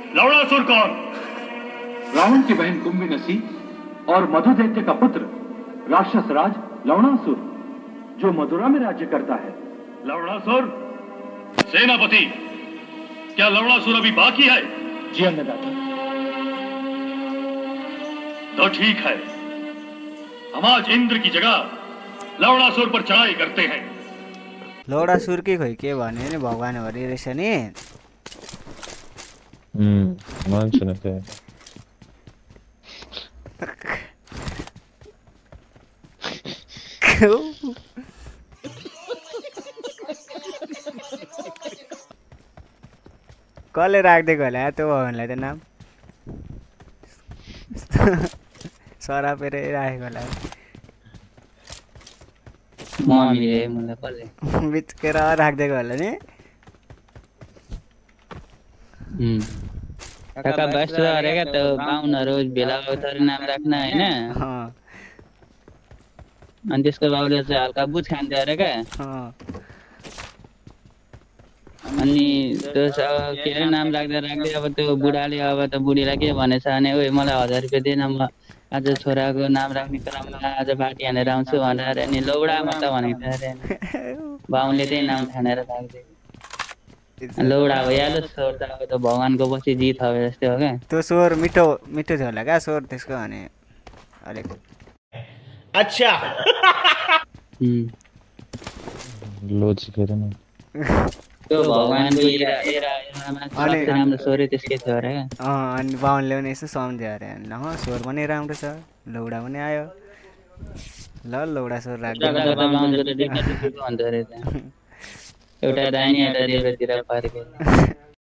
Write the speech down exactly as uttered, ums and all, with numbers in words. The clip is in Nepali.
लवणासुर कौन? रावण की बहन कुंभीनसी और मधु दैत्य का पुत्र राक्षस राज लवणासुर, जो मथुरा में राज्य करता है। लवणासुर? सेनापति, क्या लवणासुर अभी बाकी है? जी अन्नदाता। तो ठीक है, हम आज इंद्र की जगह लवणासुर पर चढ़ाई करते हैं। लवणासुर की खोइ के भने नि भगवान हरि रहेछ नि। हम्म मान्छ न त्यो। कसले राखिदिएको होला त्यो भगवानलाई त नाम? सरापेरै राखेको होला। मम्मीले मलाई कसले बिचकेर राखिदिएको होला नि। काका बस गरेका त बाहुनहरू भेला भएपछि नाम राख्न हैन। अनि त्यसको बाबुले चाहिँ हल्का बुझ खान्थ्यो अरे क्या। अनि त्यो के अरे नाम राख्दा राख्दै अब त्यो बुढाले अब त बुढीलाई के भनेछ भने ओइ मलाई हजार रुपियाँ दिन म आज छोराको नाम राख्ने क्रममा आज बाटी हानेर आउँछु भनेर अनि लौडा मात्र भनेको थियो अरे। बाहुनले त्यही नाम ठानेर राख्दै लौडा भइहाल्यो। स्वर त अब त भगवानको पछि जित হবে जस्तै हो क्या। त्यो स्वर मिठो मिठो थियो होला क्या स्वर त्यसको भने अलिक। अच्छा लोजिक हेर्नु त्यो भगवानको एरा एरा एरामा सबसे राम्रो स्वर त्यसकै थियो अरे। अँ अनि बाहुनले पनि यसो सम्झ्यो अरे। ल स्वर पनि राम्रो छ, लौडा पनि आयो, ल लौडा स्वर राख्दै एउटा रानी एउटा रेलतिर फर्के।